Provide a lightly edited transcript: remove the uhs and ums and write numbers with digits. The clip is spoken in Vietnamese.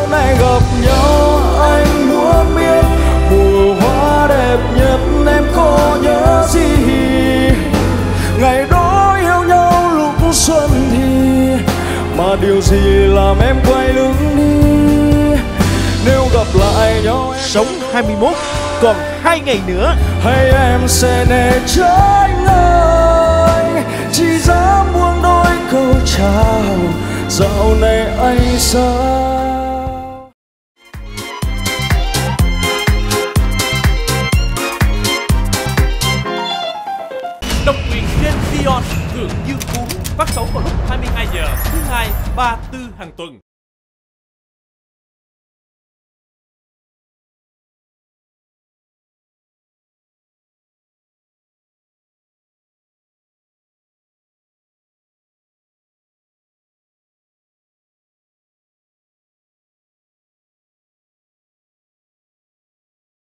hôm nay gặp nhau anh muốn biết mùa hoa đẹp nhất em có nhớ gì. Ngày đó yêu nhau lúc xuân thì mà điều gì làm em quay lưng đi. Nếu gặp lại nhau em Sống 21, còn 2 ngày nữa. hay em sẽ để trái ngơi, chỉ dám buông đôi câu chào dạo này anh sao. Độc quyền trên Vion, Thượng Dương Cuốn, phát sóng vào lúc 22 giờ thứ hai, 3, 4 hàng tuần.